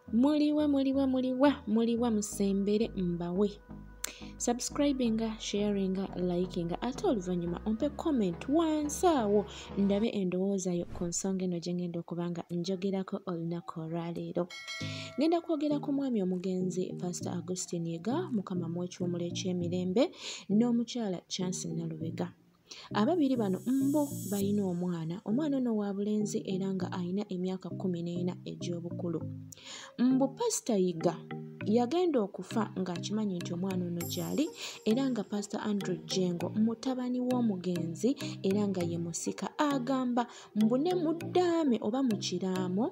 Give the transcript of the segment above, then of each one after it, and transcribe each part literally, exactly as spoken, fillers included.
Muliwa muliwa muliwa muliwa musembere mbawe. Subscribinga, sharinga, likinga ate oluvannyuma ompe comment wansi awo ndabe endowooza yo ku nsonga eno gye ngenda okubanga njogerako olunaku olwaleero. Ngenda kwogera ku mwami omugenzi Pastor Augustine Yigga, Mukama muwe ekiwummulo eky'emirembe, n'omukyala Chance Nalubega. Ababiri bano mbo balina omwana, omwana ono wa bulenzi era nga alina emyaka kkumi n'ena egy'obukulu. Mbu Pastor Yigga yagenda okufa ng'akimanyi nti omwana ono gy'ali era nga Pastor Andrew Jengo mutabani w'omugenzi era nga ye musika agamba mbu ne mu ddaame oba mu kiraamo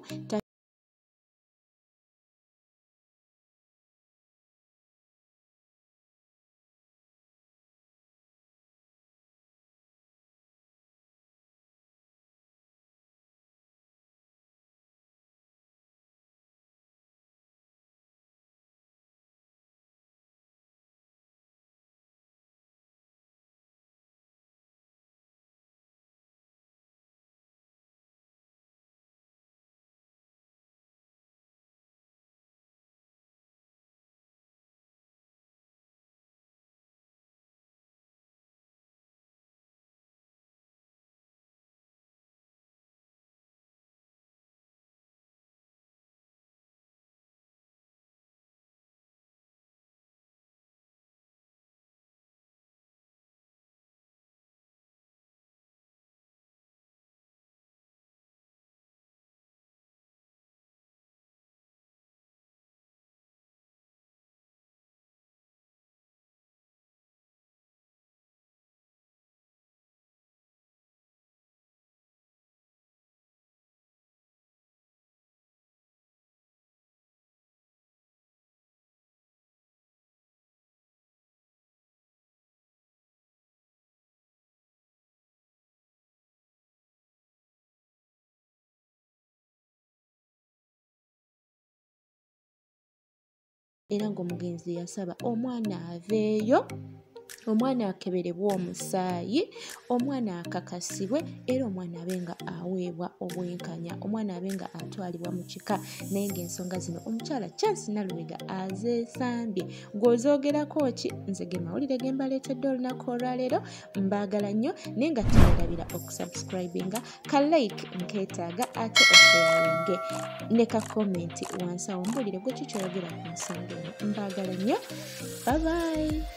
era ng'omugenzi yasaba omwana aveeyo, omwana akeberebwe omusaayi, omwana akakasibwe era omwana abe nga aweebwa obwenkanya, omwana abe nga atwalibwa mu kika. Naye ng'ensonga zino omukyala Chance Nalubega azeesambye. Gw'ozoogerako ki? Nze ge mawulire ge mbaleetedde olunaku olwaleero. Mbaagala nnyo naye nga teweerabira okusubscribinga, ka like nkeetaaga ate osharinge ne ka komenti wansi awo mbuulire gwe ki ky'oyogera ku nsonga eno. Mbaagala nnyo. Bye bye.